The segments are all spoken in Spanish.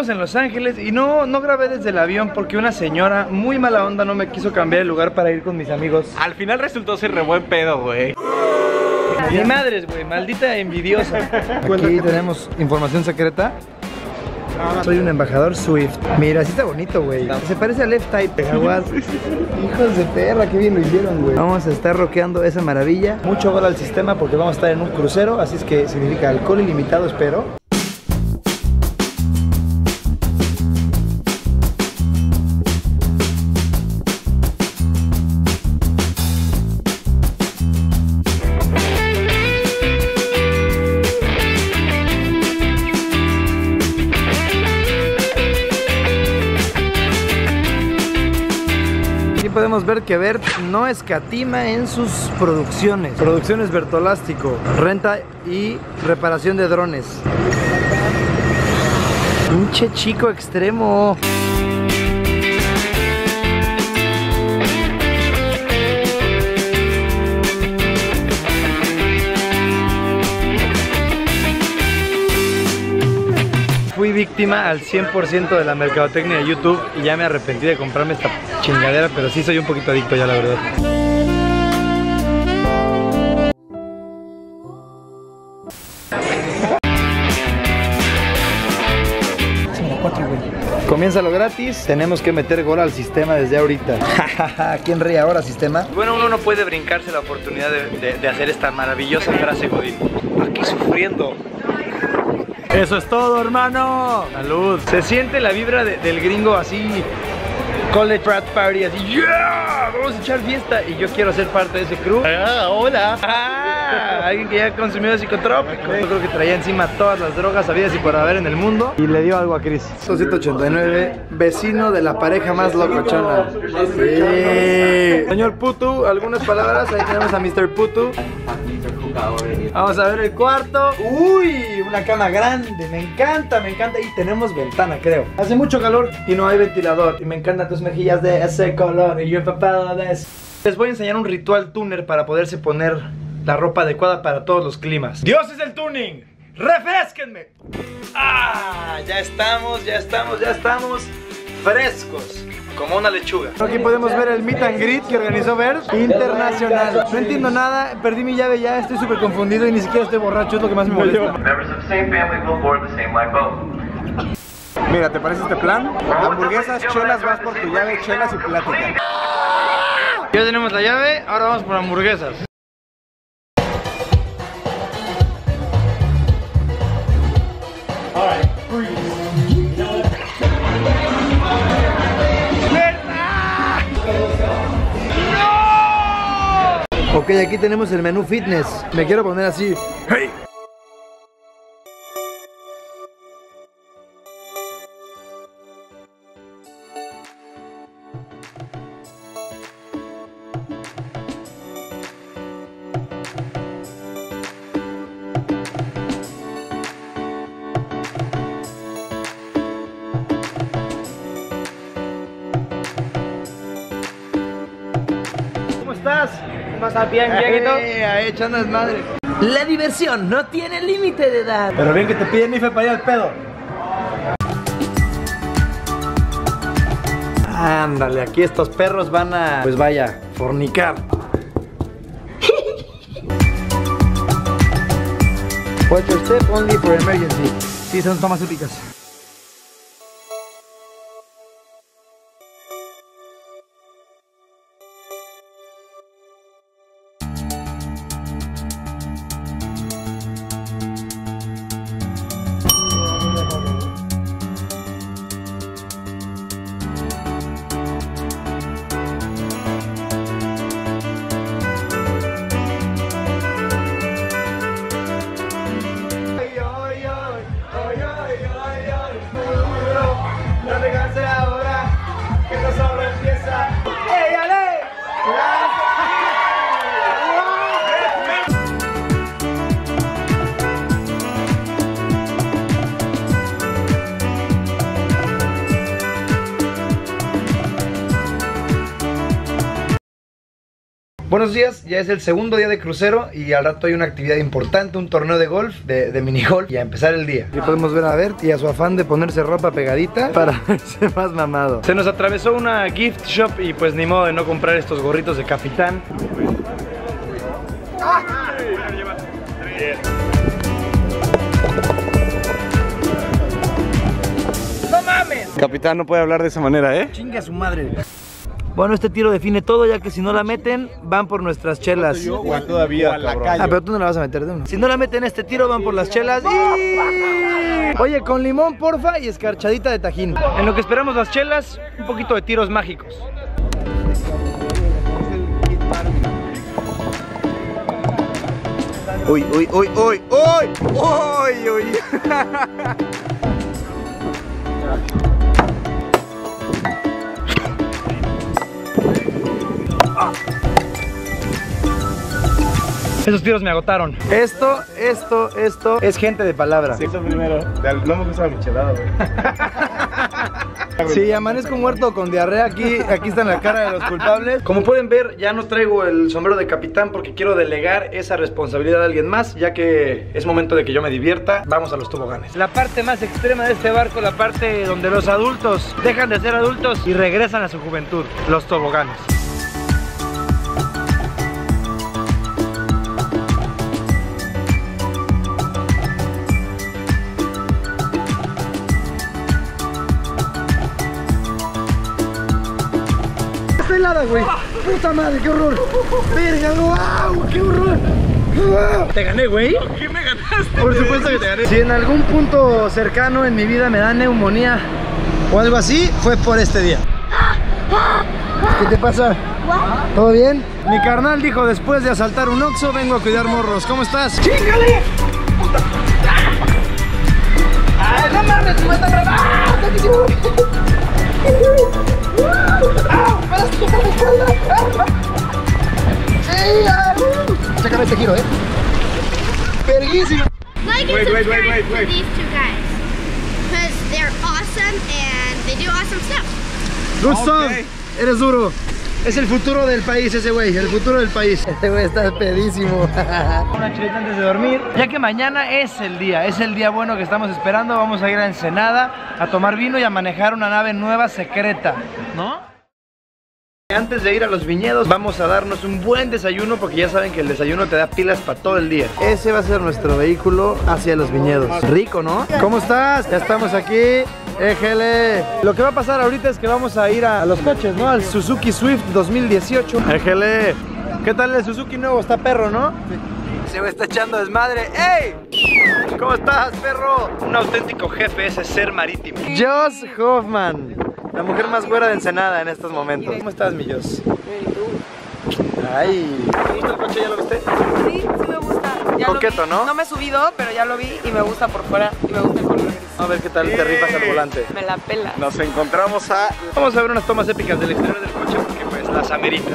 estamos en Los Ángeles y no grabé desde el avión porque una señora muy mala onda no me quiso cambiar el lugar para ir con mis amigos. Al final resultó ser re buen pedo, güey. Ni madres, güey, maldita envidiosa. Aquí tenemos información secreta. Soy un embajador Swift. Mira, sí está bonito, güey. Se parece a Left Type, Jaguar. Hijos de perra, qué bien lo hicieron, güey. Vamos a estar rockeando esa maravilla. Mucho gol al sistema porque vamos a estar en un crucero. Así es que significa alcohol ilimitado, espero. Podemos ver que Bert no escatima en sus producciones. Producciones Bertolástico, renta y reparación de drones. Pinche chico extremo. Fui víctima al 100% de la mercadotecnia de YouTube y ya me arrepentí de comprarme esta chingadera, pero sí soy un poquito adicto ya, la verdad. Comienza lo gratis, tenemos que meter gol al sistema desde ahorita. ¿Quién ríe ahora, sistema? Bueno, uno no puede brincarse la oportunidad de hacer esta maravillosa frase, Godín. Aquí sufriendo. Eso es todo, hermano. Salud. Se siente la vibra del gringo así, college frat party, así, yeah, vamos a echar fiesta. Y yo quiero ser parte de ese crew. Hola. Alguien que ya ha consumido psicotrópicos. Yo creo que traía encima todas las drogas habidas y por haber en el mundo. Y le dio algo a Chris. 289, vecino de la pareja más locochona. Sí. Señor Putu, algunas palabras. Ahí tenemos a Mr. Putu. Vamos a ver el cuarto. Uy, una cama grande. Me encanta, me encanta. Y tenemos ventana, creo. Hace mucho calor y no hay ventilador. Y me encantan tus mejillas de ese color. Y yo empapado de eso. Les voy a enseñar un ritual tuner para poderse poner la ropa adecuada para todos los climas. ¡Dios es el tuning! ¡Refresquenme! ¡Ah! Ya estamos frescos, como una lechuga. Aquí podemos ver el meet and greet que organizó Bert internacional. No entiendo nada, perdí mi llave ya, estoy súper confundido y ni siquiera estoy borracho, es lo que más me molesta. Mira, ¿te parece este plan? Hamburguesas, chelas, vas por tu llave, chelas y plática. Ya tenemos la llave, ahora vamos por hamburguesas. Ok, aquí tenemos el menú fitness. Me quiero poner así. ¡Hey! ¿Cómo estás? ¿Estás bien, Dieguito? Ahí echando desmadre. La diversión no tiene límite de edad. Pero bien que te piden IFE para ir al pedo. Ándale, aquí estos perros van a, pues vaya, fornicar. Watch your step only for emergency. Sí, son tomas épicas. Buenos días, ya es el segundo día de crucero y al rato hay una actividad importante, un torneo de golf, de minigolf, y a empezar el día. Aquí podemos ver a Bert y a su afán de ponerse ropa pegadita para verse más mamado. Se nos atravesó una gift shop y pues ni modo de no comprar estos gorritos de capitán. ¡No mames! Capitán no puede hablar de esa manera, ¿eh? Chingue a su madre. Bueno, este tiro define todo, ya que si no la meten, van por nuestras chelas. Todavía, Ah, pero tú no la vas a meter de una. Si no la meten este tiro, van por las chelas y... Oye, con limón, porfa, y escarchadita de tajín. En lo que esperamos las chelas, un poquito de tiros mágicos. Uy, uy, uy, uy, uy, uy, uy. Esos tiros me agotaron. Esto es gente de palabra. Sí, eso primero. No me gusta la michelada, güey. Sí, amanezco muerto con diarrea. Aquí está en la cara de los culpables. Como pueden ver, ya no traigo el sombrero de capitán porque quiero delegar esa responsabilidad a alguien más, ya que es momento de que yo me divierta. Vamos a los toboganes. La parte más extrema de este barco, la parte donde los adultos dejan de ser adultos y regresan a su juventud, los toboganes. Helada, güey. Puta madre, qué horror. Verga, wow, qué horror. Te gané, güey. ¿Qué me ganaste? Por supuesto que te gané. Si en algún punto cercano en mi vida me da neumonía o algo así, fue por este día. ¿Qué te pasa? ¿Todo bien? Mi carnal dijo, después de asaltar un Oxxo, vengo a cuidar morros. ¿Cómo estás? ¡Chíngale! ¡Ay, no mames! ¡Me está grabando! Chécame este giro, Verguísimo. Like and subscribe to these two guys because they're awesome and they do awesome stuff. Good stuff. Eres duro. Es el futuro del país ese güey, el futuro del país. Este güey está pedísimo. Una chuleta antes de dormir, ya que mañana es el día bueno que estamos esperando. Vamos a ir a Ensenada a tomar vino y a manejar una nave nueva secreta, ¿no? Antes de ir a los viñedos vamos a darnos un buen desayuno, porque ya saben que el desayuno te da pilas para todo el día. Ese va a ser nuestro vehículo hacia los viñedos. Rico, ¿no? ¿Cómo estás? Ya estamos aquí. Éjele. Lo que va a pasar ahorita es que vamos a ir a los coches, ¿no? Al Suzuki Swift 2018. Éjele. ¿Qué tal el Suzuki nuevo? Está perro, ¿no? Sí. Se me está echando desmadre. ¡Ey! ¿Cómo estás, perro? Un auténtico jefe, ese ser marítimo. Joss Hoffman, la mujer más güera de Ensenada en estos momentos. ¿Cómo estás, mi Joss? Ay, ¿te gusta el coche? ¿Ya lo viste? Sí, sí me gusta. Ya coqueto, ¿no? No me he subido, pero ya lo vi y me gusta por fuera y me gusta el color gris. A ver qué tal te rifas al volante. Me la pela. Nos encontramos a... Vamos a ver unas tomas épicas del exterior del coche porque pues las amerita.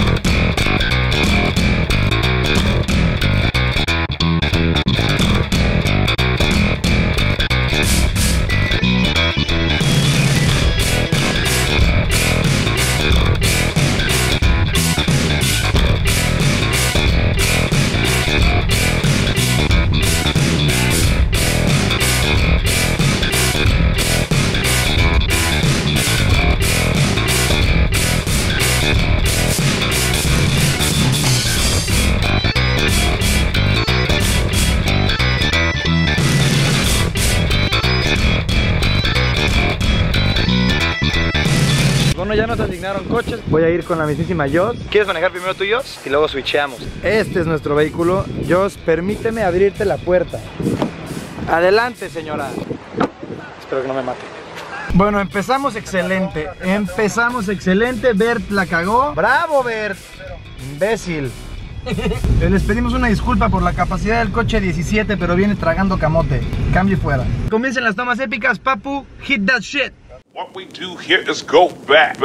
Bueno, ya nos asignaron coches. Voy a ir con la mismísima Joss. ¿Quieres manejar primero tú, Joss? Y luego switcheamos. Este es nuestro vehículo. Joss, permíteme abrirte la puerta. Adelante, señora. Espero que no me mate. Bueno, empezamos excelente. Bert la cagó. ¡Bravo, Bert! Imbécil. Les pedimos una disculpa por la capacidad del coche 17, pero viene tragando camote. Cambio y fuera. Comiencen las tomas épicas, papu. Hit that shit. What we do here is go back.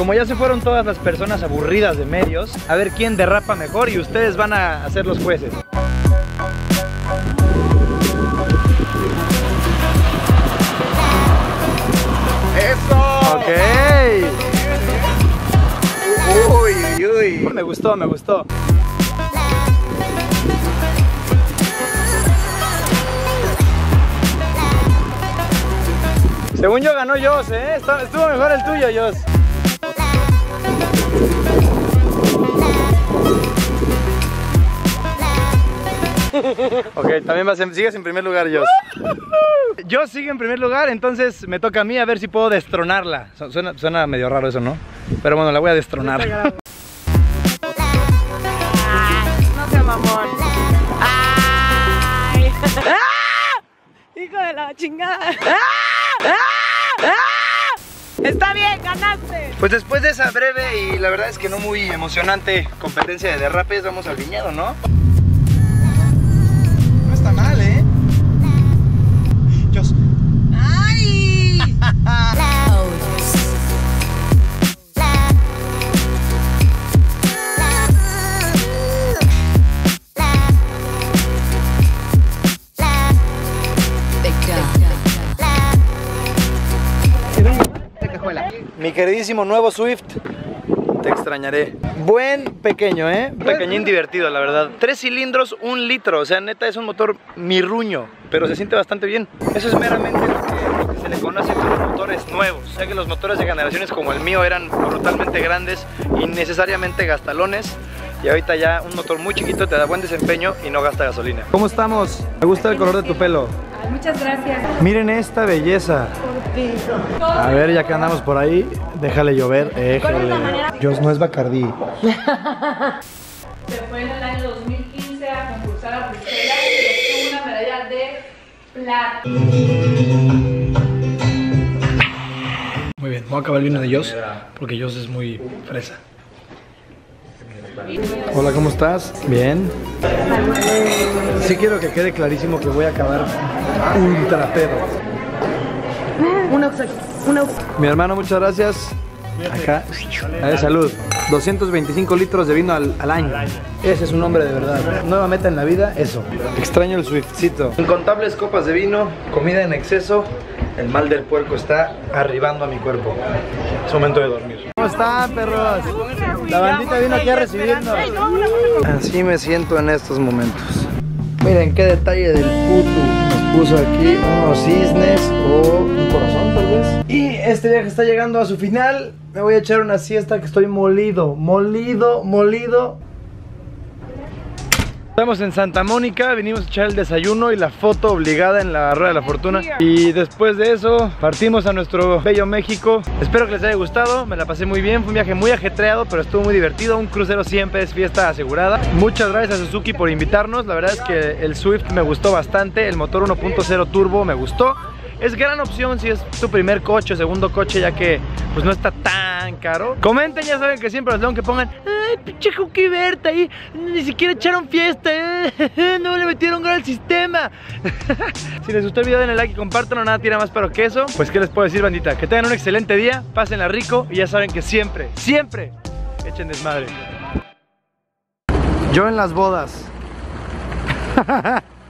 Como ya se fueron todas las personas aburridas de medios, a ver quién derrapa mejor y ustedes van a ser los jueces. ¡Eso! Ok. Uy, uy. Me gustó, me gustó. Según yo ganó Joss, ¿eh? Estuvo mejor el tuyo, Joss. Ok, también sigues en primer lugar, Joss. Joss sigue en primer lugar, entonces me toca a mí a ver si puedo destronarla. Suena medio raro eso, ¿no? Pero bueno, la voy a destronar. No sea mamón. ¡Ay! ¡Ah! ¡Hijo de la chingada! ¡Ah! ¡Ah! ¡Ah! ¡Está bien, ganaste! Pues después de esa breve y la verdad es que no muy emocionante competencia de derrapes, vamos al viñedo, ¿no? No está mal, ¿eh? Dios. ¡Ay! Mi queridísimo nuevo Swift, te extrañaré. Buen pequeño, pequeñín divertido, la verdad. 3 cilindros, 1 litro, o sea, neta es un motor mirruño, pero se siente bastante bien. Eso es meramente lo que se le conoce como motores nuevos. O sea que los motores de generaciones como el mío eran brutalmente grandes, innecesariamente gastalones. Y ahorita ya un motor muy chiquito te da buen desempeño y no gasta gasolina. ¿Cómo estamos? Me gusta el color de tu pelo. Muchas gracias. Miren esta belleza. A ver, ya que andamos por ahí, déjale llover, déjale. Dios, no es Bacardí. Se fue en el año 2015 a concursar a Bruselas y obtuvo una medalla de plata. Muy bien, voy a acabar el vino de Joss porque Joss es muy fresa. Hola, ¿cómo estás? Bien. Sí quiero que quede clarísimo que voy a acabar ultra pedo. Mi hermano, muchas gracias. Acá, salud. 225 litros de vino al año. Ese es un hombre de verdad. Nueva meta en la vida, eso. Extraño el Swiftcito. Incontables copas de vino, comida en exceso. El mal del puerco está arribando a mi cuerpo. Es momento de dormir. ¿Cómo están, perros? La bandita vino aquí a recibirnos. Así me siento en estos momentos. Miren qué detalle del puto. Nos puso aquí unos cisnes o un corazón tal vez. Y este viaje está llegando a su final. Me voy a echar una siesta que estoy molido. Estamos en Santa Mónica, venimos a echar el desayuno y la foto obligada en la Rueda de la Fortuna. Y después de eso partimos a nuestro bello México. Espero que les haya gustado, me la pasé muy bien. Fue un viaje muy ajetreado, pero estuvo muy divertido. Un crucero siempre es fiesta asegurada. Muchas gracias a Suzuki por invitarnos. La verdad es que el Swift me gustó bastante. El motor 1.0 turbo me gustó. Es gran opción si es tu primer coche o segundo coche, ya que pues no está tan caro. Comenten, ya saben que siempre los leo que pongan: ay, pinche Juki Berta ahí, ni siquiera echaron fiesta, no le metieron gol al sistema. Si les gustó el video denle like y compártanlo, nada tira más paro que eso. Pues qué les puedo decir, bandita, que tengan un excelente día, pásenla rico y ya saben que siempre echen desmadre. Yo en las bodas.